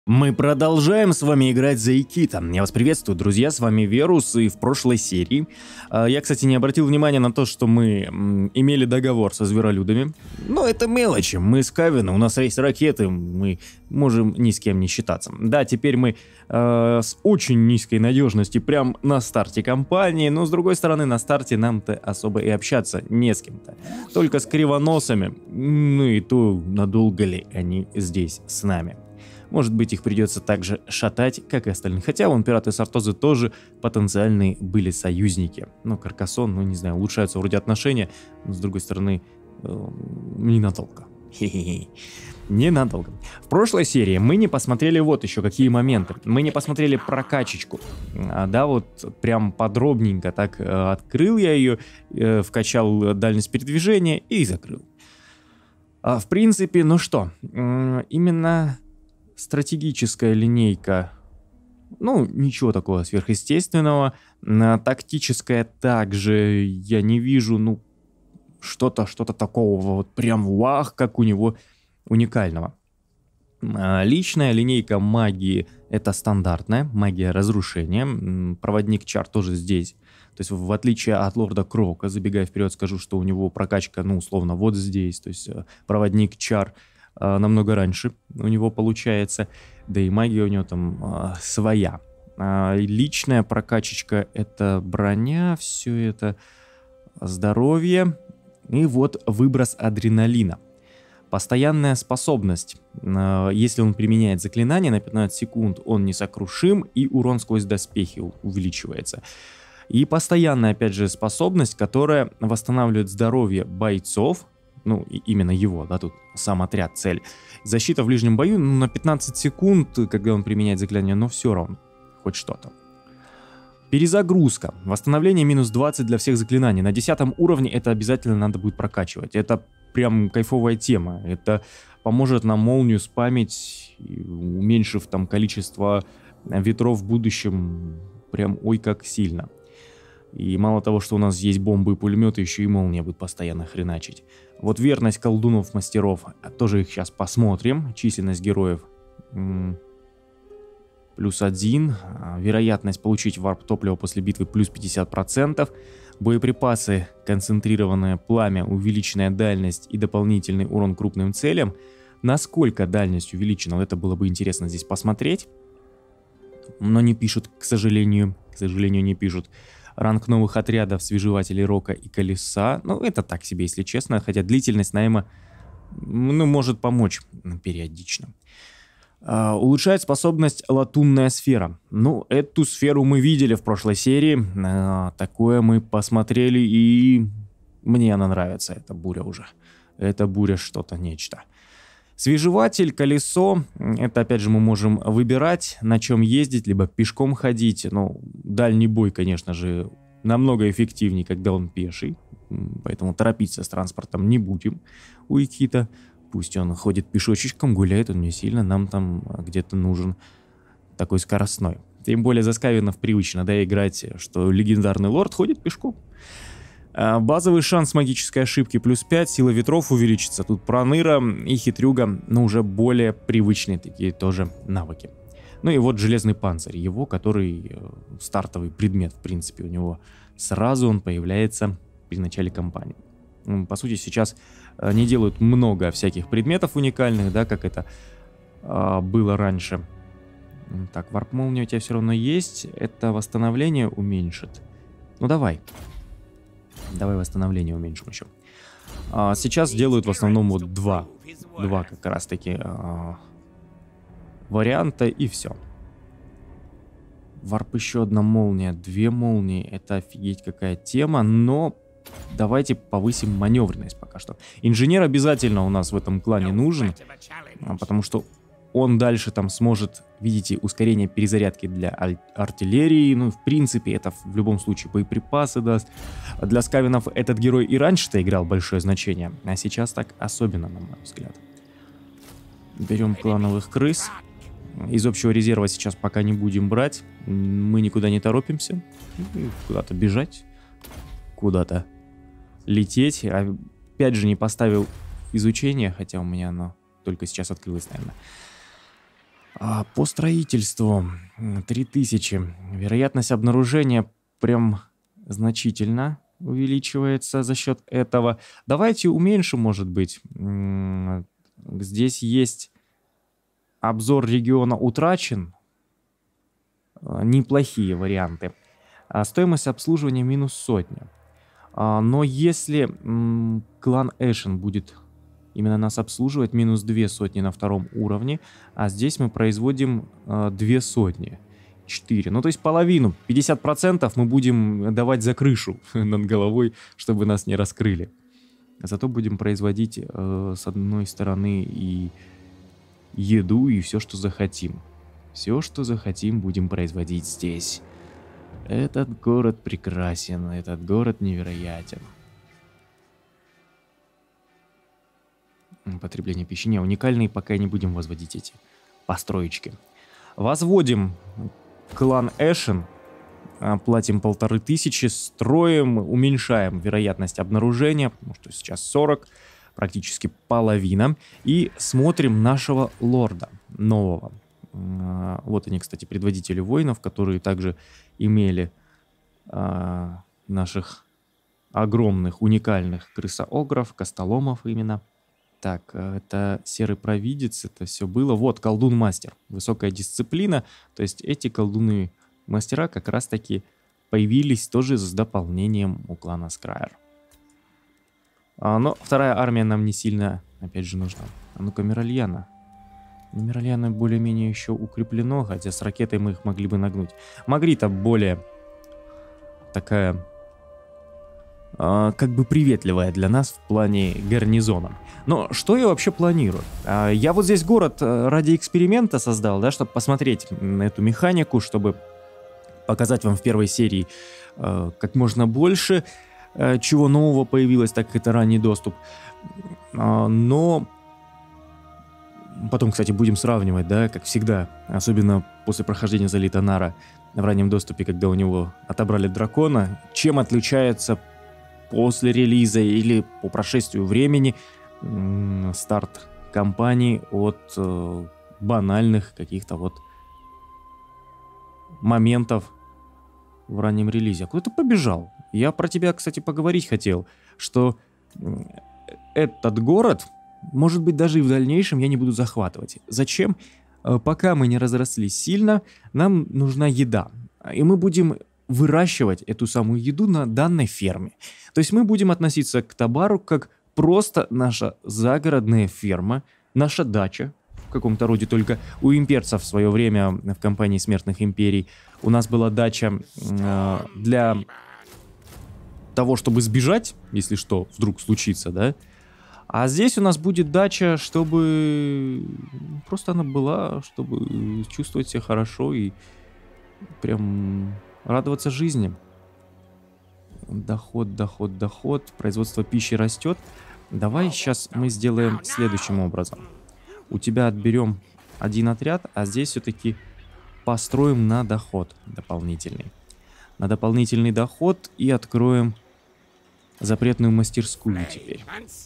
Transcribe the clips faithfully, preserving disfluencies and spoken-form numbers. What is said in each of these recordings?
Мы продолжаем с вами играть за Икита. Я вас приветствую, друзья, с вами Верус, и в прошлой серии я, кстати, не обратил внимания на то, что мы имели договор со зверолюдами. Но это мелочи, мы с Кавина, у нас есть ракеты, мы можем ни с кем не считаться. Да, теперь мы э, с очень низкой надежностью прям на старте кампании, но с другой стороны, на старте нам-то особо и общаться не с кем-то. Только с кривоносами, ну и то, надолго ли они здесь с нами. Может быть, их придется так же шатать, как и остальных. Хотя вон пираты Сартозы тоже потенциальные были союзники. Ну, Каркасон, ну не знаю, улучшаются вроде отношения, но с другой стороны, э, ненадолго. Хе-хе-хе. Ненадолго. В прошлой серии мы не посмотрели вот еще какие моменты. Мы не посмотрели прокачечку. А, да, вот прям подробненько так э, открыл я ее, э, вкачал дальность передвижения и закрыл. А, в принципе, ну что, э, именно... стратегическая линейка, ну, ничего такого сверхъестественного. А, тактическая также я не вижу, ну, что-то, что-то такого вот прям вах, как у него уникального. А, личная линейка магии — это стандартная, магия разрушения. Проводник чар тоже здесь. То есть в отличие от лорда Кроука, забегая вперед, скажу, что у него прокачка, ну, условно, вот здесь. То есть проводник чар намного раньше у него получается, да и магия у него там а, своя. А, личная прокачечка — это броня, все это здоровье, и вот выброс адреналина. Постоянная способность. А, если он применяет заклинание на пятнадцать секунд, он несокрушим, и урон сквозь доспехи увеличивается. И постоянная, опять же, способность, которая восстанавливает здоровье бойцов. Ну, именно его, да, тут сам отряд, цель. Защита в ближнем бою, ну, на пятнадцать секунд, когда он применяет заклинание, но все равно, хоть что-то. Перезагрузка. Восстановление минус двадцать для всех заклинаний. На десятом уровне это обязательно надо будет прокачивать. Это прям кайфовая тема. Это поможет нам молнию спамить, уменьшив там количество ветров в будущем прям ой как сильно. И мало того, что у нас есть бомбы и пулеметы, еще и молния будет постоянно хреначить. Вот верность колдунов-мастеров, тоже их сейчас посмотрим. Численность героев плюс один. Вероятность получить варп-топливо после битвы плюс пятьдесят процентов. Боеприпасы, концентрированное пламя, увеличенная дальность и дополнительный урон крупным целям. Насколько дальность увеличена, вот это было бы интересно здесь посмотреть. Но не пишут, к сожалению. К сожалению, не пишут. Ранг новых отрядов, свежевателей Рока и Колеса. Ну, это так себе, если честно. Хотя длительность найма, ну, может помочь периодично. А, улучшает способность латунная сфера. Ну, эту сферу мы видели в прошлой серии. А, такое мы посмотрели, и мне она нравится, эта буря уже. Это буря что-то, нечто. Свежеватель, колесо, это опять же мы можем выбирать, на чем ездить, либо пешком ходить. Ну, дальний бой, конечно же, намного эффективнее, когда он пеший, поэтому торопиться с транспортом не будем у Икита. Пусть он ходит пешочечком, гуляет, он не сильно, нам там где-то нужен такой скоростной. Тем более за Скавинов привычно, да, играть, что легендарный лорд ходит пешком. Базовый шанс магической ошибки плюс пять, сила ветров увеличится. Тут проныра и хитрюга, но уже более привычные такие тоже навыки. Ну и вот железный панцирь, его, который стартовый предмет, в принципе, у него сразу он появляется при начале кампании. По сути, сейчас не делают много всяких предметов уникальных, да, как это а, было раньше. Так, варп-молния у тебя все равно есть, это восстановление уменьшит. Ну давай. Давай восстановление уменьшим еще. А, сейчас делают в основном вот два. Два как раз таки а, варианта, и все. Варп еще одна молния, две молнии. Это офигеть какая тема, но давайте повысим маневренность пока что. Инженер обязательно у нас в этом клане нужен, потому что он дальше там сможет, видите, ускорение перезарядки для артиллерии. Ну, в принципе, это в любом случае боеприпасы даст. Для Скавинов этот герой и раньше-то играл большое значение, а сейчас так особенно, на мой взгляд. Берем клановых крыс. Из общего резерва сейчас пока не будем брать. Мы никуда не торопимся. Куда-то бежать. Куда-то лететь. Опять же, не поставил изучение, хотя у меня оно только сейчас открылось, наверное. А, по строительству три тысячи. Вероятность обнаружения прям значительно увеличивается за счет этого. Давайте уменьшим, может быть. М, Здесь есть обзор региона утрачен. А, Неплохие варианты. А стоимость обслуживания минус сотня. А, Но если м, клан Эшен будет именно нас обслуживать, минус две сотни на втором уровне, а здесь мы производим э, две сотни. четыре. Ну, то есть половину, пятьдесят процентов мы будем давать за крышу над головой, чтобы нас не раскрыли. Зато будем производить э, с одной стороны и еду, и все, что захотим. Все, что захотим, будем производить здесь. Этот город прекрасен, этот город невероятен. Потребление пищи. Не, уникальные пока не будем возводить эти построечки. Возводим клан Эшен. а, Платим полторы тысячи, строим, уменьшаем вероятность обнаружения, потому что сейчас сорок, практически половина. И смотрим нашего лорда нового. А, Вот они, кстати, предводители воинов, которые также имели а, наших огромных, уникальных крысоогров, костоломов именно. Так, э, это серый провидец, это все было. Вот, колдун-мастер, высокая дисциплина. То есть эти колдуны-мастера как раз-таки появились тоже с дополнением у клана Скрайер. А, но вторая армия нам не сильно, опять же, нужна. А ну-ка, Миральяна. Миральяна более-менее еще укреплено, хотя с ракетой мы их могли бы нагнуть. Магрита более такая... а, как бы приветливая для нас в плане гарнизона. Но что я вообще планирую? А, я вот здесь город э, ради эксперимента создал, да, чтобы посмотреть на эту механику, чтобы показать вам в первой серии э, как можно больше э, чего нового появилось, так как это ранний доступ. А, но потом, кстати, будем сравнивать, да, как всегда, особенно после прохождения Залитанара в раннем доступе, когда у него отобрали дракона, чем отличается после релиза или по прошествию времени м, старт кампании от э, банальных каких-то вот моментов в раннем релизе. А куда ты побежал? Я про тебя, кстати, поговорить хотел, что м, этот город, может быть, даже и в дальнейшем я не буду захватывать. Зачем? Э, Пока мы не разрослись сильно, нам нужна еда. И мы будем выращивать эту самую еду на данной ферме. То есть мы будем относиться к Табару как просто наша загородная ферма, наша дача, в каком-то роде. Только у имперцев в свое время в компании Смертных Империй у нас была дача э, для того, чтобы сбежать, если что вдруг случится, да. А здесь у нас будет дача, чтобы просто она была, чтобы чувствовать себя хорошо и прям радоваться жизни. Доход, доход, доход. Производство пищи растет. Давай сейчас мы сделаем следующим образом. У тебя отберем один отряд, а здесь все-таки построим на доход дополнительный. На дополнительный доход и откроем запретную мастерскую теперь.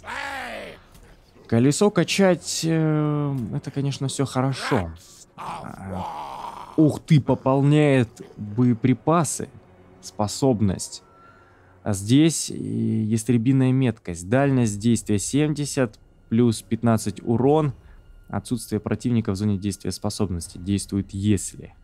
Колесо качать, э, это, конечно, все хорошо. А, ух ты, пополняет боеприпасы, способность. А здесь э, ястребиная меткость. Дальность действия семьдесят, плюс пятнадцать урон. Отсутствие противника в зоне действия способности. Действует если.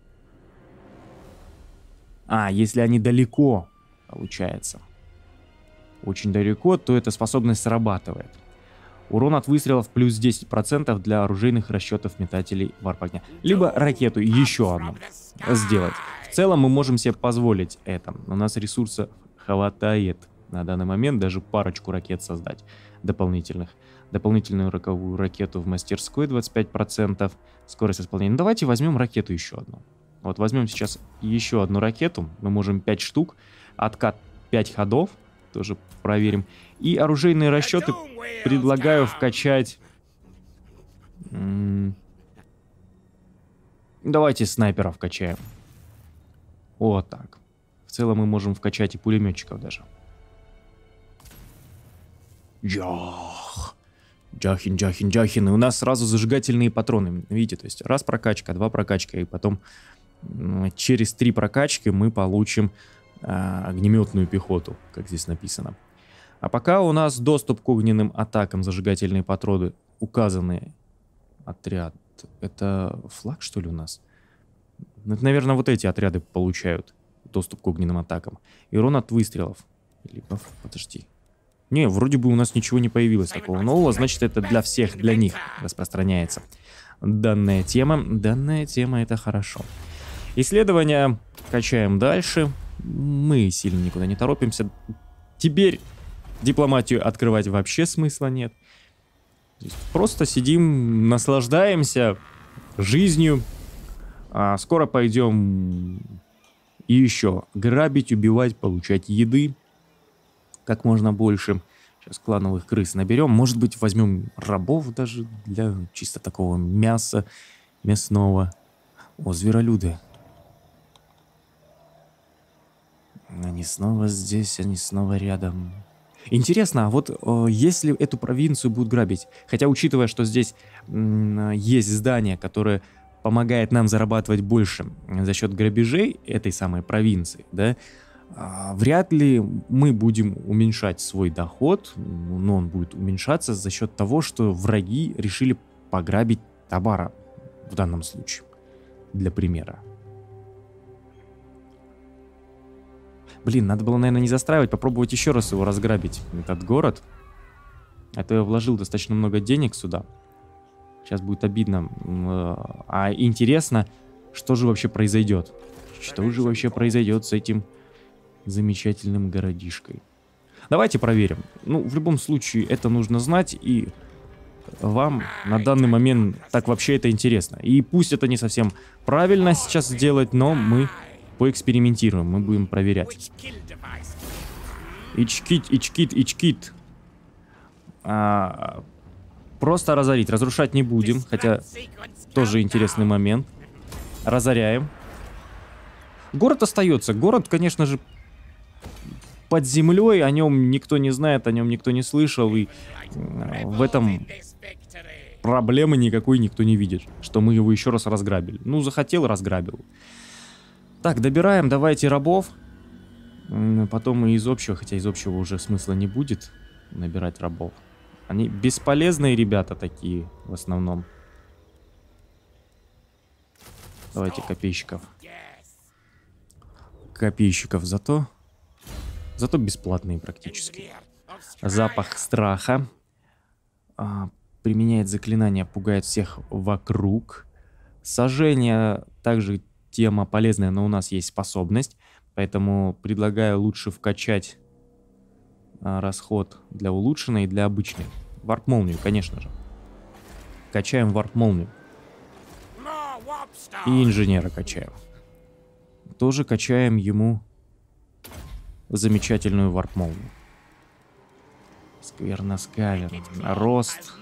А, если они далеко, получается. Очень далеко, то эта способность срабатывает. Урон от выстрелов плюс десять процентов для оружейных расчетов метателей варп огня. Либо ракету еще одну сделать. В целом мы можем себе позволить это. У нас ресурса хватает на данный момент даже парочку ракет создать дополнительных. Дополнительную роковую ракету в мастерской двадцать пять процентов. Скорость исполнения. Ну, давайте возьмем ракету еще одну. Вот возьмем сейчас еще одну ракету. Мы можем пять штук. Откат пять ходов. Тоже проверим. И оружейные расчеты предлагаю вкачать. М- Давайте снайперов качаем. Вот так. В целом мы можем вкачать и пулеметчиков даже. Йох! Джахин, Джахин, Джахин. И у нас сразу зажигательные патроны. Видите, то есть раз прокачка, два прокачка. И потом через три прокачки мы получим а, огнеметную пехоту, как здесь написано. А пока у нас доступ к огненным атакам, зажигательные патроны, указанные. Отряд. Это флаг, что ли, у нас? Это, наверное, вот эти отряды получают доступ к огненным атакам. И урон от выстрелов. Либо, подожди. Не, вроде бы у нас ничего не появилось такого нового, значит, это для всех, для них распространяется данная тема. Данная тема — это хорошо. Исследования качаем дальше. Мы сильно никуда не торопимся. Теперь дипломатию открывать вообще смысла нет. Просто сидим, наслаждаемся жизнью. А скоро пойдем и еще грабить, убивать, получать еды как можно больше. Сейчас клановых крыс наберем. Может быть, возьмем рабов даже для чисто такого мяса мясного. О, зверолюды. Они снова здесь, они снова рядом. Интересно, а вот э, если эту провинцию будут грабить, хотя учитывая, что здесь э, есть здание, которое помогает нам зарабатывать больше за счет грабежей этой самой провинции, да, э, вряд ли мы будем уменьшать свой доход, но он будет уменьшаться за счет того, что враги решили пограбить Табара в данном случае, для примера. Блин, надо было, наверное, не застраивать, попробовать еще раз его разграбить, этот город. А то я вложил достаточно много денег сюда. Сейчас будет обидно. А интересно, что же вообще произойдет? Что же вообще произойдет с этим замечательным городишкой? Давайте проверим. Ну, в любом случае, это нужно знать, и вам на данный момент так вообще это интересно. И пусть это не совсем правильно сейчас сделать, но мы поэкспериментируем, мы будем проверять. Ичкит, ичкит, ичкит. А, просто разорить. Разрушать не будем, хотя тоже интересный момент. Разоряем. Город остается. Город, конечно же, под землей. О нем никто не знает, о нем никто не слышал. И в этом проблемы никакой никто не видит, что мы его еще раз разграбили. Ну, захотел, разграбил. Так, добираем, давайте рабов. Потом и из общего, хотя из общего уже смысла не будет набирать рабов. Они бесполезные ребята такие, в основном. Давайте копейщиков. Копейщиков зато... Зато бесплатные практически. Запах страха. А, применяет заклинание, пугает всех вокруг. Сожжение также... Тема полезная, но у нас есть способность, поэтому предлагаю лучше вкачать а, расход для улучшенной и для обычной. Варп-молнию, конечно же. Качаем варп-молнию. И инженера качаем. Тоже качаем ему замечательную варп-молнию. Скверноскален. Рост.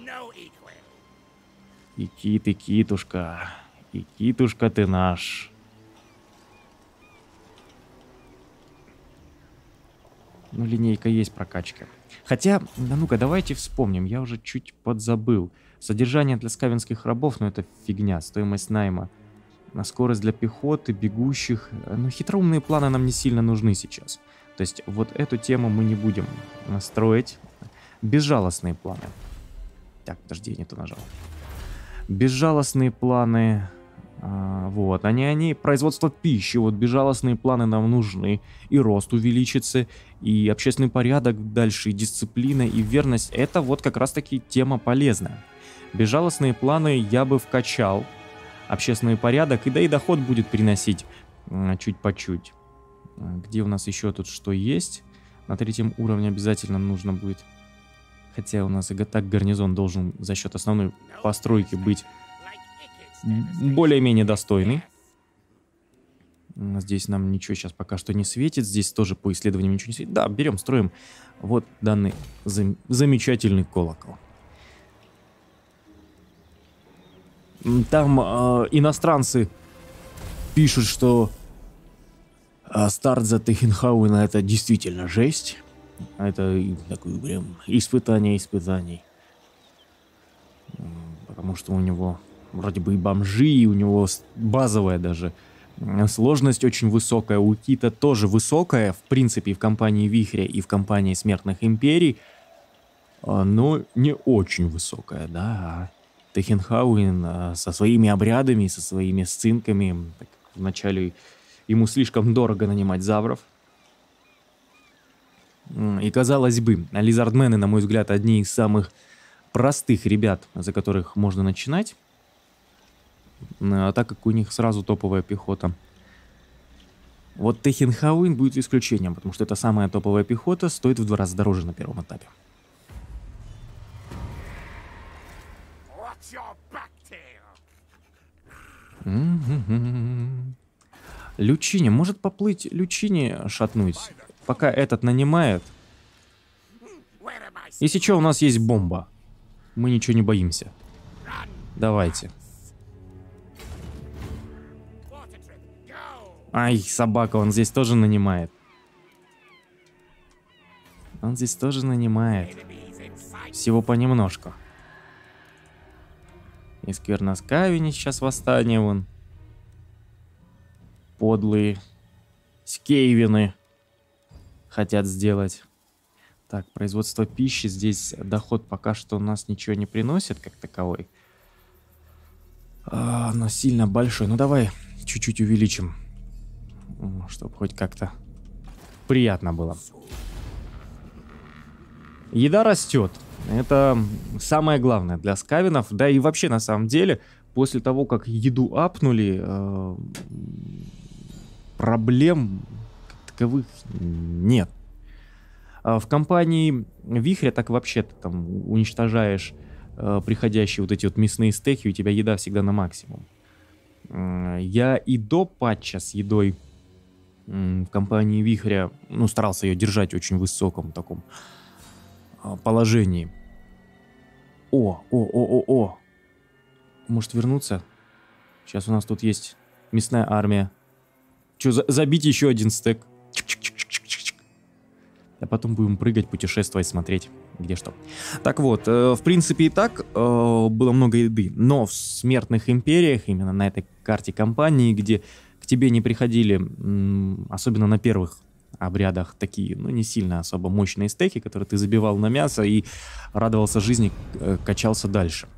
И кит, и китушка. И китушка ты наш. Ну, линейка есть, прокачка. Хотя, да ну-ка, давайте вспомним. Я уже чуть подзабыл. Содержание для скавенских рабов, ну это фигня. Стоимость найма. На скорость для пехоты, бегущих. Ну, хитроумные планы нам не сильно нужны сейчас. То есть, вот эту тему мы не будем строить. Безжалостные планы. Так, подожди, я не то нажал. Безжалостные планы... А, вот, они, они, производство пищи, вот безжалостные планы нам нужны, и рост увеличится, и общественный порядок дальше, и дисциплина, и верность, это вот как раз таки тема полезная. Безжалостные планы я бы вкачал, общественный порядок, и да и доход будет приносить а, чуть по чуть. А, где у нас еще тут что есть? На третьем уровне обязательно нужно будет, хотя у нас и так гарнизон должен за счет основной постройки быть более-менее достойный. Здесь нам ничего сейчас пока что не светит. Здесь тоже по исследованиям ничего не светит. Да, берем, строим вот данный зам замечательный колокол. Там э, иностранцы пишут, что э, старт за Техенхауэна это действительно жесть. Это такое прям испытание испытаний. потому что у него вроде бы и бомжи, и у него базовая даже сложность очень высокая. У Кита тоже высокая, в принципе, и в компании Вихря, и в компании Смертных Империй, но не очень высокая, да. Техенхауэн со своими обрядами, со своими сцинками, так, вначале ему слишком дорого нанимать завров. И казалось бы, лизардмены, на мой взгляд, одни из самых простых ребят, за которых можно начинать, а так как у них сразу топовая пехота. Вот Техенхауэн будет исключением, потому что это самая топовая пехота, стоит в два раза дороже на первом этапе. Лючини. Может поплыть Лючини шатнуть, пока этот нанимает. Если что, у нас есть бомба. Мы ничего не боимся. Давайте. Ай, собака, он здесь тоже нанимает. Он здесь тоже нанимает. Всего понемножку. И Скверноскавени сейчас восстание вон. Подлые скейвины хотят сделать. Так, производство пищи. Здесь доход пока что у нас ничего не приносит, как таковой. А, но сильно большой. Ну давай чуть-чуть увеличим. Чтобы хоть как-то приятно было. Еда растет. Это самое главное для скавинов. Да и вообще на самом деле, после того, как еду апнули, э, проблем как таковых нет. А в компании Вихря так вообще ты там уничтожаешь э, приходящие вот эти вот мясные стейки, у тебя еда всегда на максимум. Э, я и до патча с едой э, в компании Вихря, ну, старался ее держать в очень высоком таком э, положении. О, о, о, о, о. Может вернуться? Сейчас у нас тут есть мясная армия. Че, за забить еще один стек? А потом будем прыгать, путешествовать, смотреть, где что. Так вот, э, в принципе и так э, было много еды. Но в Смертных Империях, именно на этой карте компании, где к тебе не приходили, м, особенно на первых обрядах, такие, ну, не сильно особо мощные стейки, которые ты забивал на мясо и радовался жизни, э, качался дальше.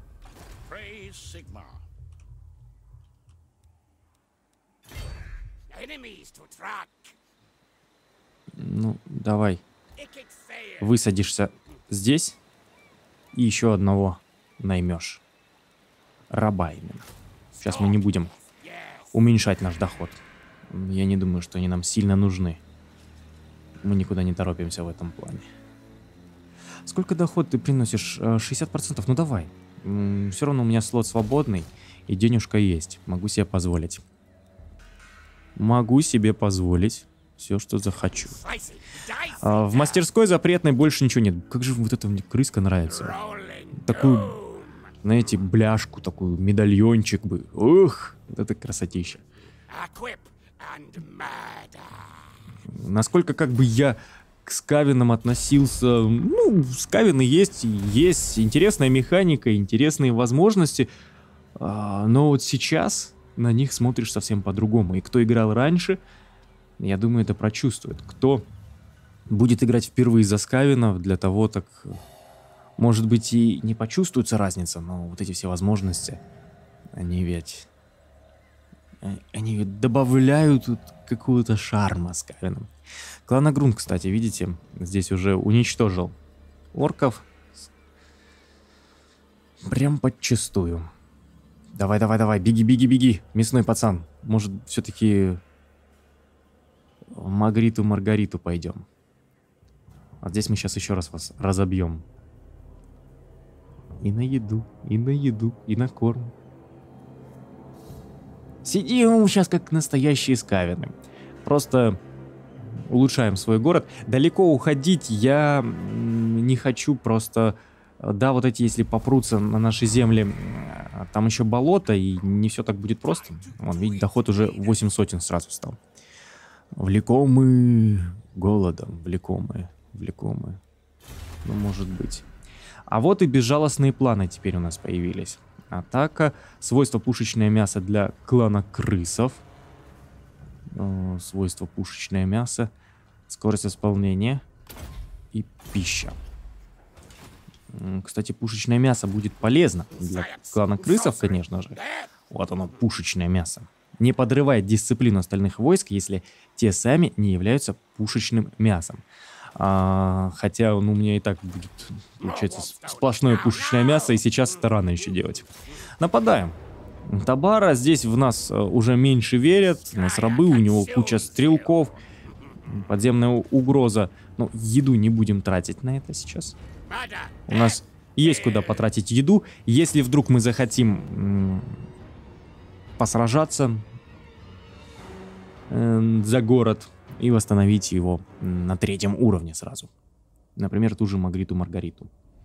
Ну, давай. Высадишься здесь и еще одного наймешь. Раба именно. Сейчас мы не будем уменьшать наш доход. Я не думаю, что они нам сильно нужны. Мы никуда не торопимся в этом плане. Сколько доход ты приносишь? шестьдесят процентов? Ну давай. Все равно у меня слот свободный и денежка есть. Могу себе позволить. Могу себе позволить все, что захочу. А, в мастерской запретной больше ничего нет. Как же вот эта мне крыска нравится. Такую, знаете, бляшку, такую, медальончик бы. Ух, вот это красотища. Насколько как бы я к скавинам относился... Ну, скавины есть, есть интересная механика, интересные возможности. А, но вот сейчас на них смотришь совсем по-другому. И кто играл раньше, я думаю, это прочувствует. Кто будет играть впервые за скавинов, для того так, может быть, и не почувствуется разница, но вот эти все возможности, они ведь... Они ведь добавляют какого-то шарма скавинам. Клан Агрун, кстати, видите, здесь уже уничтожил орков. Прям подчистую. Давай, давай, давай, беги, беги, беги, мясной пацан. Может, все-таки в Магриту Маргариту пойдем. А здесь мы сейчас еще раз вас разобьем. И на еду, и на еду, и на корм. Сидим сейчас как настоящие скавины. Просто улучшаем свой город. Далеко уходить я не хочу, просто... Да, вот эти, если попрутся на наши земли, там еще болото, и не все так будет просто. Вон, видите, доход уже восемь сотен сразу стал. Влекомы голодом, влекомы, влекомы. Ну, может быть. А вот и безжалостные планы теперь у нас появились. Атака. Свойство пушечное мясо для клана крысов. О, свойство пушечное мясо. Скорость исполнения. И пища. Кстати, пушечное мясо будет полезно для клана крысов, конечно же. Вот оно, пушечное мясо. Не подрывает дисциплину остальных войск, если те сами не являются пушечным мясом. А, хотя, ну, у меня и так будет, получается, сплошное пушечное мясо, и сейчас это рано еще делать. Нападаем. Табара, здесь в нас уже меньше верят. У нас рабы, у него куча стрелков. Подземная угроза. Ну, еду не будем тратить на это сейчас. У нас есть куда потратить еду. Если вдруг мы захотим посражаться э, за город и восстановить его на третьем уровне сразу. Например, ту же Магриту Маргариту.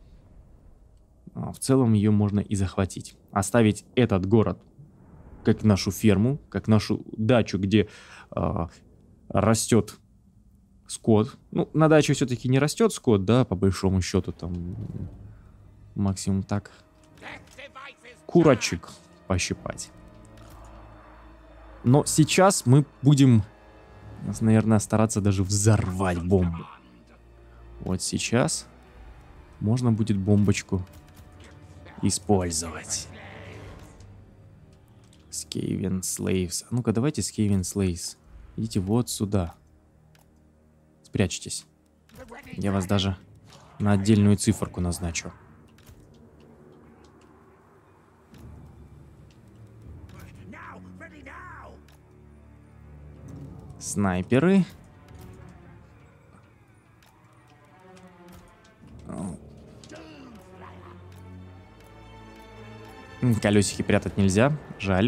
А в целом ее можно и захватить. Оставить этот город как нашу ферму, как нашу дачу, где э, растет скот. Ну, на даче все-таки не растет скот, да, по большому счету, там максимум так курочек пощипать. Но сейчас мы будем, наверное, стараться даже взорвать бомбу. Вот сейчас можно будет бомбочку использовать. Skaven Slaves. Ну-ка, давайте Skaven Slaves. Идите вот сюда. Спрячьтесь. Я вас даже на отдельную циферку назначу. Снайперы. Колесики прятать нельзя. Жаль.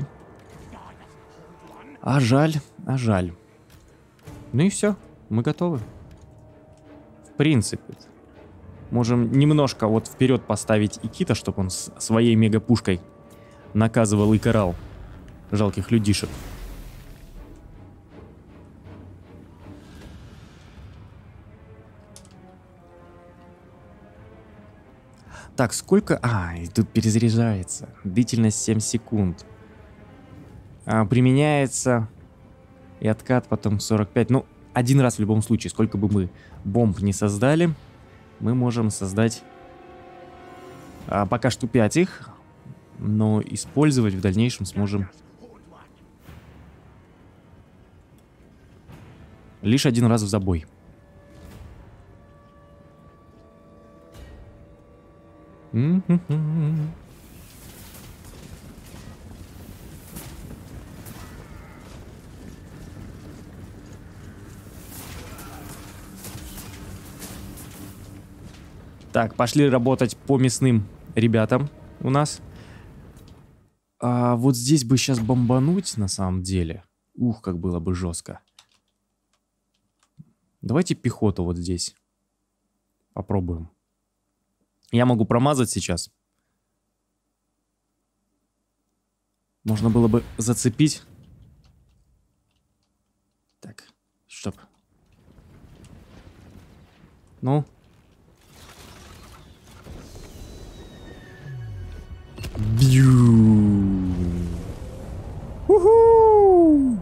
А жаль, а жаль. Ну и все. Мы готовы. В принципе. Можем немножко вот вперед поставить Икита, чтобы он с своей мегапушкой наказывал и карал жалких людишек. Так, сколько... А, и тут перезаряжается. Длительность семь секунд. А, применяется... И откат потом сорок пять. Ну, один раз в любом случае, сколько бы мы бомб не создали, мы можем создать а, пока что пять их, но использовать в дальнейшем сможем лишь один раз в забой. Так, пошли работать по мясным ребятам у нас. А вот здесь бы сейчас бомбануть на самом деле. Ух, как было бы жестко. Давайте пехоту вот здесь попробуем. Я могу промазать сейчас. Можно было бы зацепить. Так, чтоб. Ну. Бью. Уху.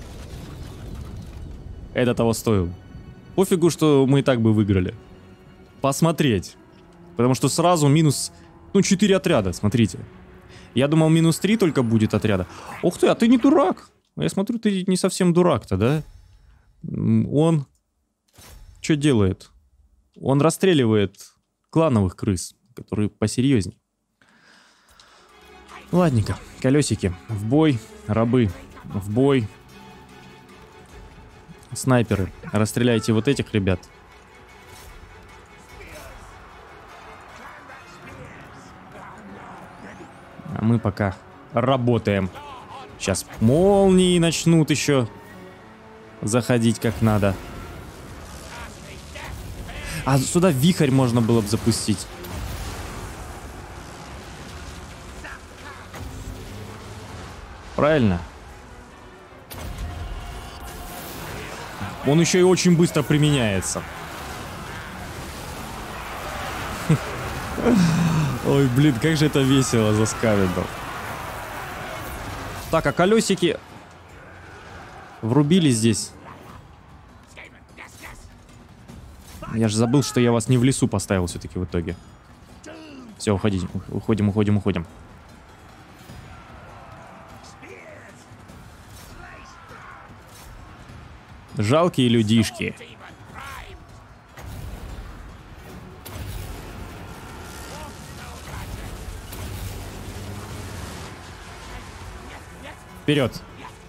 Это того стоил. Пофигу, что мы и так бы выиграли. Посмотреть. Потому что сразу минус, ну, четыре отряда, смотрите. Я думал, минус три только будет отряда. Ух ты, а ты не дурак. Я смотрю, ты не совсем дурак-то, да? Он что делает? Он расстреливает клановых крыс, которые посерьезней. Ладненько, колесики. В бой, рабы. В бой. Снайперы. Расстреляйте вот этих ребят. А мы пока работаем. Сейчас молнии начнут еще заходить как надо. А сюда вихрь можно было бы запустить. Правильно? Он еще и очень быстро применяется. Ой, блин, как же это весело за Скавендом. Так, а колесики врубили здесь. Я же забыл, что я вас не в лесу поставил все-таки в итоге. Все, уходите, уходим, уходим, уходим. Жалкие людишки. Вперед.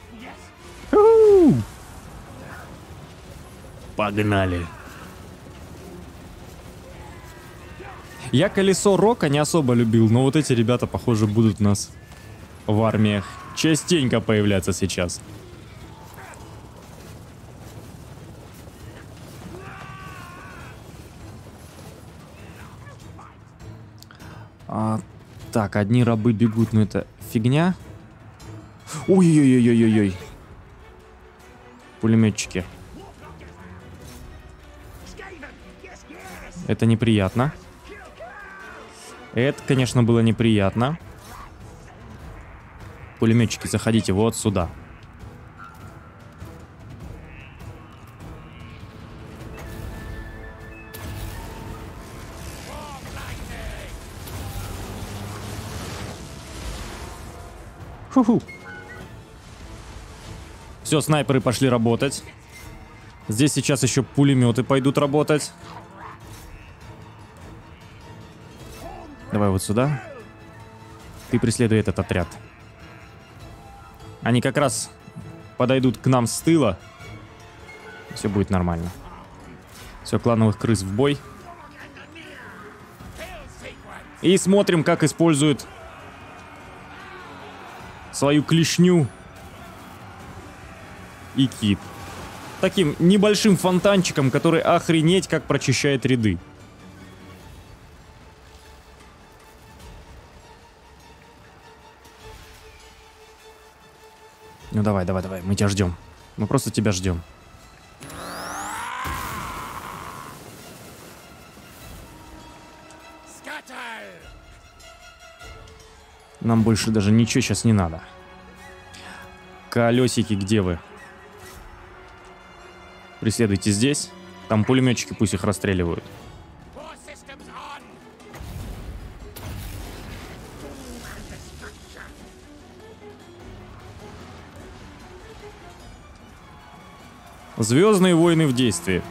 Погнали. Я колесо рока не особо любил, но вот эти ребята, похоже, будут у нас в армиях частенько появляться сейчас. А, так, одни рабы бегут, но это фигня. Ой-ой-ой-ой-ой-ой. Пулеметчики. Это неприятно. Это, конечно, было неприятно. Пулеметчики, заходите вот сюда. Ху-ху. Все, снайперы пошли работать. Здесь сейчас еще пулеметы пойдут работать. Давай вот сюда. Ты преследуй этот отряд. Они как раз подойдут к нам с тыла. Все будет нормально. Все, клановых крыс в бой. И смотрим, как используют свою клешню и кит. Таким небольшим фонтанчиком, который охренеть как прочищает ряды. Ну давай, давай, давай, мы тебя ждем. Мы просто тебя ждем. Нам больше даже ничего сейчас не надо. Колесики, где вы? Преследуйте здесь. Там пулеметчики, пусть их расстреливают. Звездные войны в действии.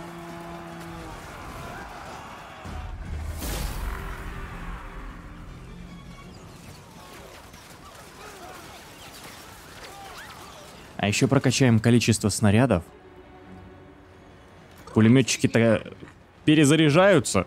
А еще прокачаем количество снарядов. Пулеметчики-то перезаряжаются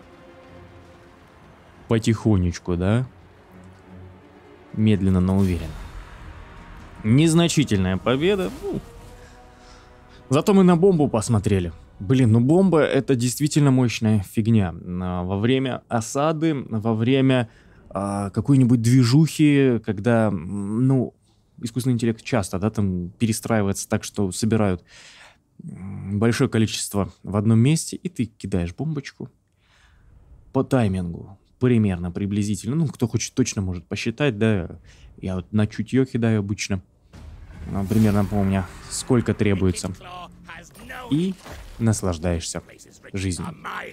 потихонечку, да? Медленно, но уверенно. Незначительная победа. Ну, зато мы на бомбу посмотрели. Блин, ну бомба — это действительно мощная фигня. Во время осады, во время а, какой-нибудь движухи, когда, ну, искусственный интеллект часто, да, там перестраивается так, что собирают большое количество в одном месте, и ты кидаешь бомбочку по таймингу, примерно, приблизительно. Ну, кто хочет, точно может посчитать, да. Я вот на чутье кидаю обычно. Примерно помню, сколько требуется. И наслаждаешься жизнью.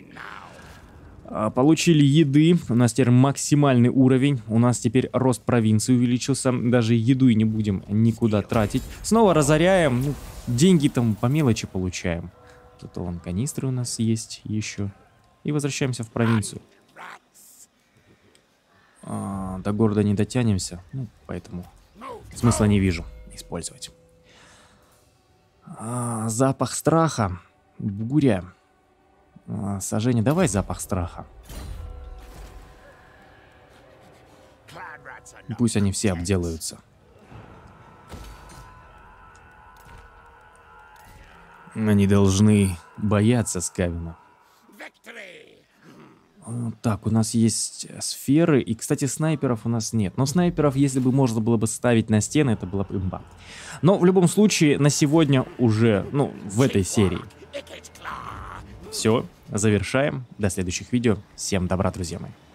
Получили еды. У нас теперь максимальный уровень. У нас теперь рост провинции увеличился. Даже еду и не будем никуда тратить. Снова разоряем. Ну, деньги там по мелочи получаем. Тут вон канистры у нас есть еще. И возвращаемся в провинцию. А, до города не дотянемся. Ну, поэтому смысла не вижу использовать. А, запах страха. Буря. А, сожжение. Давай запах страха. Пусть они все обделаются. Они должны бояться Скавена. Так, у нас есть сферы. И, кстати, снайперов у нас нет. Но снайперов, если бы можно было бы ставить на стены, это была бы имба. Но в любом случае, на сегодня уже, ну, в этой серии все. Завершаем. До следующих видео. Всем добра, друзья мои.